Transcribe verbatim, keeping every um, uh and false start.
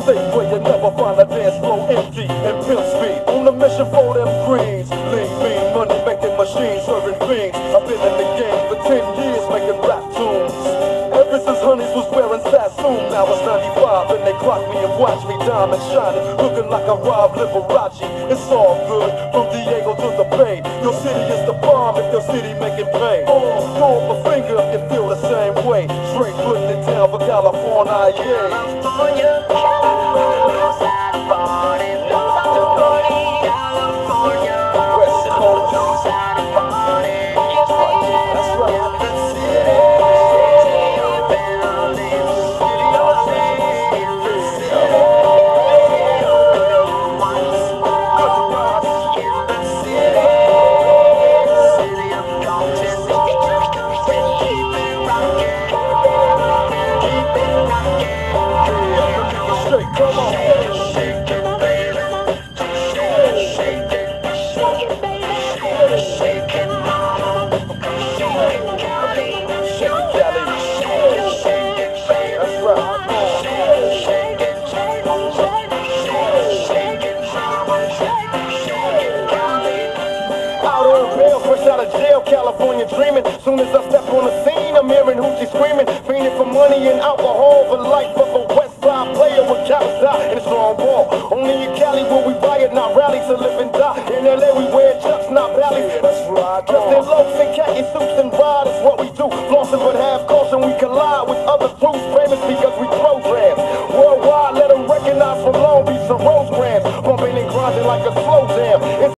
state where you never find a dance floor empty and pimp speed. On a mission for them greens, lean, mean, money making machines, serving fiends. I've been in the game for ten years making rap tunes. Ever since Honeys was wearing Sassoon, now it's ninety-five and they clock me and watch me diamond shining, looking like a Rob Liberace. It's all good, from Diego to the Bay. Your city is the bomb if your city making pay. Oh, throw up a finger if you feel the same way. Straight putting it down for California, yeah. California, knows how to party, knows how to party. California, West Coast, knows how to party. that's right. The city, city of buildings, city of cities, in the city of ones, in the city, city of conscience. Keep it rocking, keep it rocking. Straight, come on. Shake it, baby. Shake it, shake it, shake it, baby. Shake it, mama. Shake it, Cali. Shake it, Cali. Shake it, shake it, baby. That's right. Shake it, shake it, shake it, shake it, shake it, mama. Shake it, shake it, Cali. Out on bail, fresh out of jail, California dreaming. Soon as I step on the scene, I'm hearing hoochie screaming, fiending for money and alcohol, the life of a West Side player with cows out in a strong ball. Only in Cali will we riot, not rally to live and die. In L A we wear chucks, not valleys. That's right. Dressed in loafs and khaki suits and ride is what we do.